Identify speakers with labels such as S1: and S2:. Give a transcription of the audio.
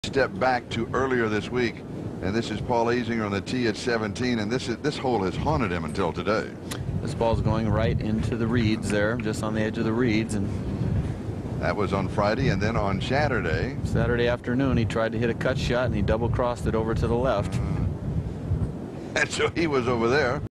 S1: Step back to earlier this week, and this is Paul Azinger on the tee at 17, and this hole has haunted him until today.
S2: This ball's going right into the reeds there, just on the edge of the reeds, and
S1: that was on Friday. And then on Saturday
S2: afternoon he tried to hit a cut shot and he double crossed it over to the left.
S1: And so he was over there.